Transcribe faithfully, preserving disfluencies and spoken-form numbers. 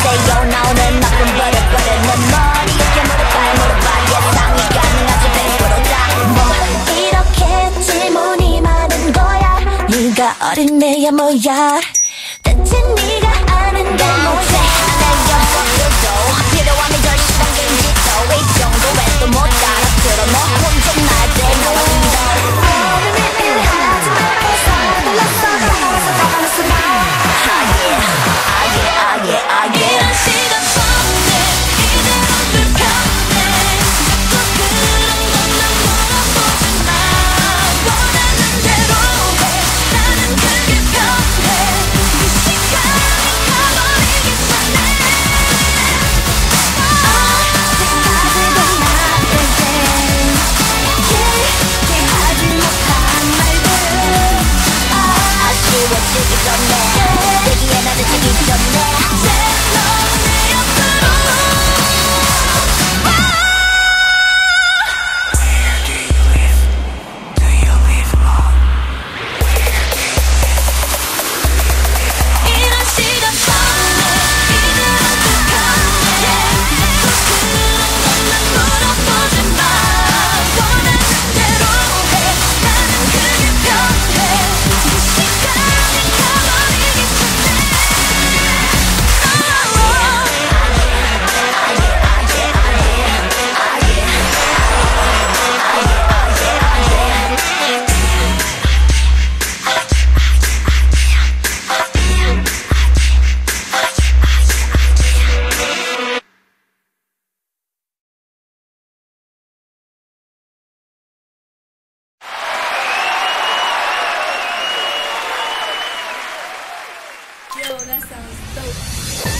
어때요 나 오늘 나쁜 버릇버릇 내 머리 이렇게 물어봐 물어봐 예상이 가능하지 백 퍼센트다 뭐 이렇게 질문이 많은 거야 네가 어린애야 뭐야 대체 네가 아는 게 뭐지 하네요 필요하면 절실한 게임지도 이 정도에도 못 알아들어 너 혼자 나대 너와 힘들어 어른이 하지 말고 서둘렀어 알아서 가만히 있어봐 Ah yeah, ah yeah, ah yeah, ah yeah 이런 시간 없네 이대로 불편해 자꾸 그런 것만 물어보지 마 원하는 대로 해 나는 그게 편해 이 시간이 가버리기 전에 아직까지도 나에게 얘기하지 못한 말들 아쉬워지기 전에 얘기해 나를 지기 전에 내 옆으로 Where do you live? Do you live alone? 이런 시간 없네 이대로 불편해 자꾸 그런 것만 물어보지 마 원하는 대로 해 나는 그게 편해 이 시간이 가버리기 전에 Yo, that sounds dope.